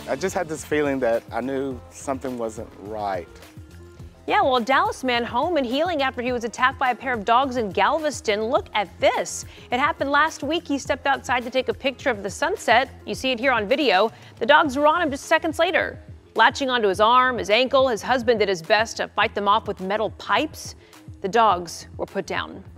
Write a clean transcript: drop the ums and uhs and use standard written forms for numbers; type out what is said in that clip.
I just had this feeling that I knew something wasn't right. Yeah, well, a Dallas man home and healing after he was attacked by a pair of dogs in Galveston. Look at this. It happened last week. He stepped outside to take a picture of the sunset. You see it here on video. The dogs were on him just seconds later, latching onto his arm, his ankle. His husband did his best to fight them off with metal pipes. The dogs were put down.